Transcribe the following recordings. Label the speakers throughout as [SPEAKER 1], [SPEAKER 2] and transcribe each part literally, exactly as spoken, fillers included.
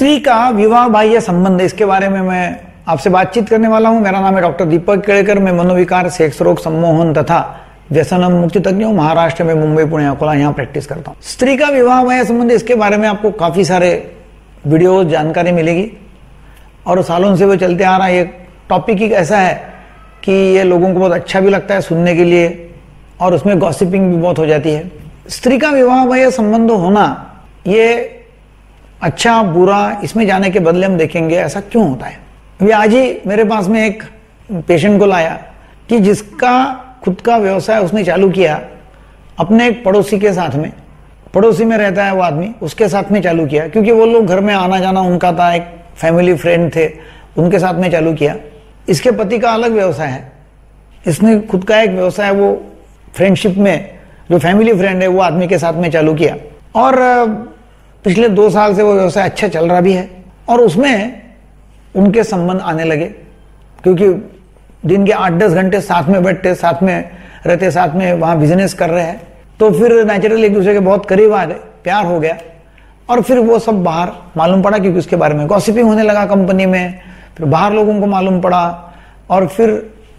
[SPEAKER 1] स्त्री का विवाह बाह्य संबंध, इसके बारे में मैं आपसे बातचीत करने वाला हूं। मेरा नाम है डॉक्टर दीपक केड़कर। मैं मनोविकार, सेक्स रोग, सम्मोहन तथा व्यसन मुक्ति तज्ञ हूं। महाराष्ट्र में मुंबई, पुणे, अकोला यहाँ प्रैक्टिस करता हूं। स्त्री का विवाह बाह्य संबंध, इसके बारे में आपको काफी सारे वीडियो जानकारी मिलेगी और सालों से वो चलते आ रहा है। ये टॉपिक ही ऐसा है कि ये लोगों को बहुत अच्छा भी लगता है सुनने के लिए और उसमें गॉसिपिंग भी बहुत हो जाती है। स्त्री का विवाह बाह्य संबंध होना ये अच्छा बुरा, इसमें जाने के बदले हम देखेंगे ऐसा क्यों होता है। अभी आज ही मेरे पास में एक पेशेंट को लाया कि जिसका खुद का व्यवसाय उसने चालू किया अपने एक पड़ोसी के साथ में, पड़ोसी में रहता है वो आदमी, उसके साथ में चालू किया क्योंकि वो लोग घर में आना जाना उनका था, एक फैमिली फ्रेंड थे, उनके साथ में चालू किया। इसके पति का अलग व्यवसाय है, इसने खुद का एक व्यवसाय वो फ्रेंडशिप में जो फैमिली फ्रेंड है वो आदमी के साथ में चालू किया और पिछले दो साल से वो व्यवसाय अच्छा चल रहा भी है और उसमें उनके संबंध आने लगे क्योंकि दिन के आठ दस घंटे साथ में बैठते, साथ में रहते, साथ में वहां बिजनेस कर रहे हैं, तो फिर नेचुरली एक दूसरे के बहुत करीब आ गए, प्यार हो गया और फिर वो सब बाहर मालूम पड़ा क्योंकि उसके बारे में गॉसिपिंग होने लगा कंपनी में, फिर बाहर लोगों को मालूम पड़ा और फिर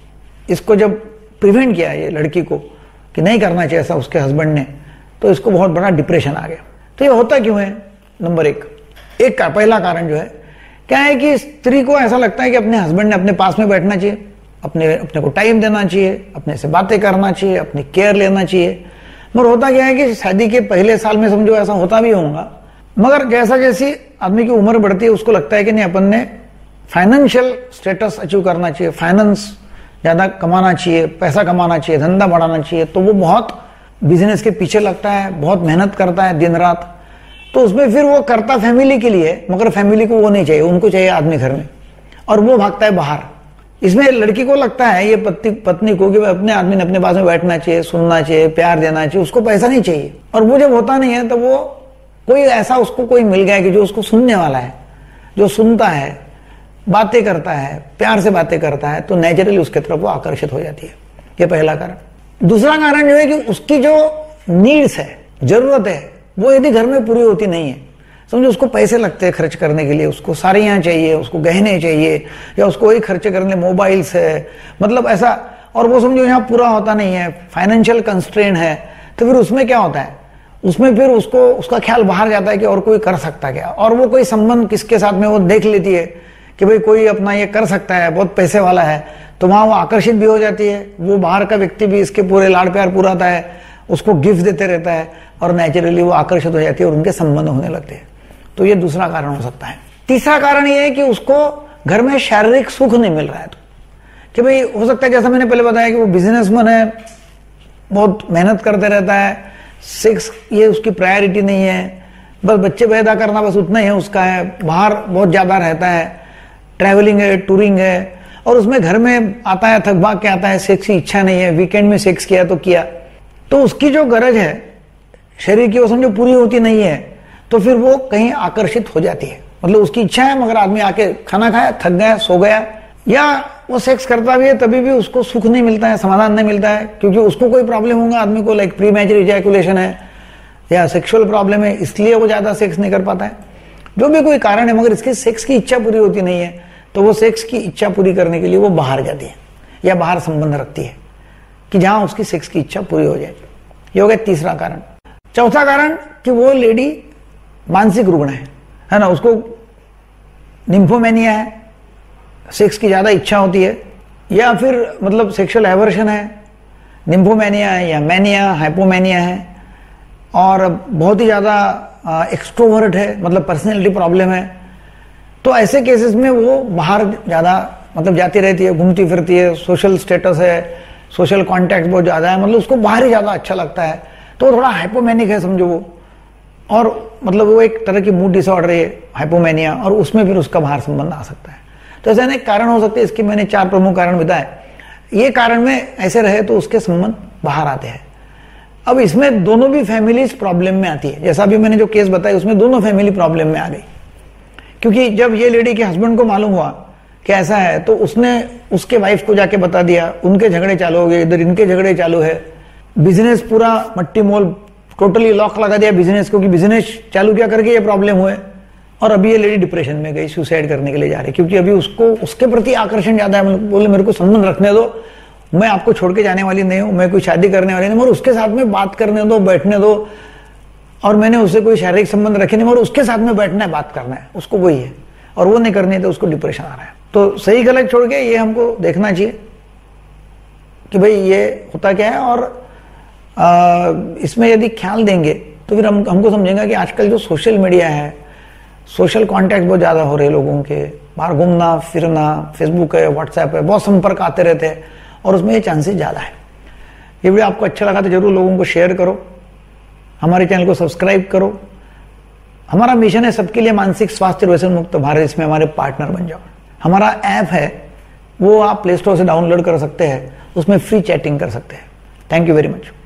[SPEAKER 1] इसको जब प्रिवेंट किया ये लड़की को कि नहीं करना चाहिए ऐसा उसके हस्बैंड ने, तो इसको बहुत बड़ा डिप्रेशन आ गया। तो ये होता क्यों है? नंबर एक एक का पहला कारण जो है क्या है कि स्त्री को ऐसा लगता है कि अपने हस्बैंड ने अपने पास में बैठना चाहिए, अपने अपने को टाइम देना चाहिए, अपने से बातें करना चाहिए, अपनी केयर लेना चाहिए। मगर होता क्या है कि शादी के पहले साल में समझो ऐसा होता भी होगा, मगर जैसा जैसी आदमी की उम्र बढ़ती है उसको लगता है कि नहीं अपन ने फाइनेंशियल स्टेटस अचीव करना चाहिए, फाइनेंस ज्यादा कमाना चाहिए, पैसा कमाना चाहिए, धंधा बढ़ाना चाहिए, तो वो बहुत बिजनेस के पीछे लगता है, बहुत मेहनत करता है दिन रात। तो उसमें फिर वो करता फैमिली के लिए, मगर फैमिली को वो नहीं चाहिए, उनको चाहिए आदमी घर में, और वो भागता है बाहर। इसमें लड़की को लगता है ये पति पत्नी को कि अपने आदमी ने अपने पास में बैठना चाहिए, सुनना चाहिए, प्यार देना चाहिए, उसको पैसा नहीं चाहिए। और वो जब होता नहीं है तो वो कोई ऐसा उसको कोई मिल गया कि जो उसको सुनने वाला है, जो सुनता है, बातें करता है, प्यार से बातें करता है, तो नेचुरली उसके तरफ वो आकर्षित हो जाती है। ये पहला कारण। दूसरा कारण जो है कि उसकी जो नीड्स है, जरूरत है, वो यदि घर में पूरी होती नहीं है, समझो उसको पैसे लगते हैं खर्च करने के लिए, उसको साड़ियां चाहिए, उसको गहने चाहिए, या उसको वही खर्चे करने मोबाइल्स है, मतलब ऐसा, और वो समझो यहाँ पूरा होता नहीं है, फाइनेंशियल कंस्ट्रेन है, तो फिर उसमें क्या होता है, उसमें फिर उसको उसका ख्याल बाहर जाता है कि और कोई कर सकता क्या, और वो कोई संबंध किसके साथ में वो देख लेती है कि भाई कोई अपना ये कर सकता है, बहुत पैसे वाला है, तो वहां वो आकर्षित भी हो जाती है। वो बाहर का व्यक्ति भी इसके पूरे लाड़ प्यार पुराता है, उसको गिफ्ट देते रहता है और नेचुरली वो आकर्षित हो जाती है और उनके संबंध होने लगते हैं। तो ये दूसरा कारण हो सकता है। तीसरा कारण ये है कि उसको घर में शारीरिक सुख नहीं मिल रहा है, तो कि भाई हो सकता है जैसा मैंने पहले बताया कि वो बिजनेसमैन है, बहुत मेहनत करते रहता है, सेक्स ये उसकी प्रायोरिटी नहीं है, बस बच्चे पैदा करना बस उतना ही है उसका है, बाहर बहुत ज्यादा रहता है, ट्रैवलिंग है, टूरिंग है, और उसमें घर में आता है, थक भाग के आता है, सेक्स की इच्छा नहीं है, वीकेंड में सेक्स किया तो किया, तो उसकी जो गरज है शरीर की वो समझो पूरी होती नहीं है, तो फिर वो कहीं आकर्षित हो जाती है। मतलब उसकी इच्छा है मगर आदमी आके खाना खाया, थक गया, सो गया, या वो सेक्स करता भी है तभी भी उसको सुख नहीं मिलता है, समाधान नहीं मिलता है, क्योंकि उसको कोई प्रॉब्लम होगा आदमी को, लाइक प्री मैच्योर इजैकुलेशन है या सेक्सुअल प्रॉब्लम है, इसलिए वो ज्यादा सेक्स नहीं कर पाता है। जो भी कोई कारण है, मगर इसकी सेक्स की इच्छा पूरी होती नहीं है, तो वो सेक्स की इच्छा पूरी करने के लिए वो बाहर जाती है या बाहर संबंध रखती है कि जहां उसकी सेक्स की इच्छा पूरी हो जाए। ये हो गया तीसरा कारण। चौथा कारण कि वो लेडी मानसिक रुग्ण है, है ना, उसको निम्फोमेनिया है, सेक्स की ज्यादा इच्छा होती है, या फिर मतलब सेक्सुअल एवर्शन है, निम्फोमेनिया है या मैनिया, हाइपोमेनिया है, और बहुत ही ज्यादा एक्सट्रोवर्ट है, मतलब पर्सनैलिटी प्रॉब्लम है। तो ऐसे केसेस में वो बाहर ज्यादा मतलब जाती रहती है, घूमती फिरती है, सोशल स्टेटस है, सोशल कॉन्टैक्ट बहुत ज्यादा है, मतलब उसको बाहर ही ज्यादा अच्छा लगता है, तो थोड़ा हाइपोमेनिक है समझो वो, और मतलब वो एक तरह की मूड डिसऑर्डर है हाइपोमेनिया, और उसमें फिर उसका बाहर संबंध आ सकता है। तो ऐसे अनेक कारण हो सकते हैं, इसके मैंने चार प्रमुख कारण बताए। ये कारण में ऐसे रहे तो उसके संबंध बाहर आते हैं। अब इसमें दोनों भी फैमिलीज प्रॉब्लम में आती है, जैसा अभी मैंने जो केस बताया उसमें दोनों फैमिली प्रॉब्लम में आ गई, क्योंकि जब ये लेडी के हस्बैंड को मालूम हुआ कि ऐसा है तो उसने उसके वाइफ को जाके बता दिया, उनके झगड़े चालू हो गए, इधर इनके झगड़े चालू है, बिजनेस पूरा मट्टी मोल टोटली लॉक लगा दिया बिजनेस को कि बिजनेस चालू क्या करके ये प्रॉब्लम हुए, और अभी ये लेडी डिप्रेशन में गई, सुसाइड करने के लिए जा रही, क्योंकि अभी उसको उसके प्रति आकर्षण ज्यादा है। बोले मेरे को संबंध रखने दो, मैं आपको छोड़ के जाने वाली नहीं हूं, मैं कोई शादी करने वाली नहीं, मगर उसके साथ में बात करने दो, बैठने दो। और मैंने उससे कोई शारीरिक संबंध रखे नहीं, मगर उसके साथ में बैठना है, बात करना है, उसको वही है, और वो नहीं करनी है तो उसको डिप्रेशन आ रहा है। तो सही गलत छोड़ के ये हमको देखना चाहिए कि भाई ये होता क्या है, और आ, इसमें यदि ख्याल देंगे तो फिर हम हमको समझेंगे कि आजकल जो सोशल मीडिया है, सोशल कांटेक्ट बहुत ज़्यादा हो रहे हैं लोगों के, बाहर घूमना फिरना, फेसबुक है, व्हाट्सएप है, बहुत संपर्क आते रहते हैं, और उसमें ये चांसेस ज़्यादा है। ये वीडियो आपको अच्छा लगा तो जरूर लोगों को शेयर करो, हमारे चैनल को सब्सक्राइब करो। हमारा मिशन है सबके लिए मानसिक स्वास्थ्य व्यसन मुक्त भारत, इसमें हमारे पार्टनर बन जाओ। हमारा ऐप है, वो आप प्ले स्टोर से डाउनलोड कर सकते हैं, उसमें फ्री चैटिंग कर सकते हैं। Thank you very much.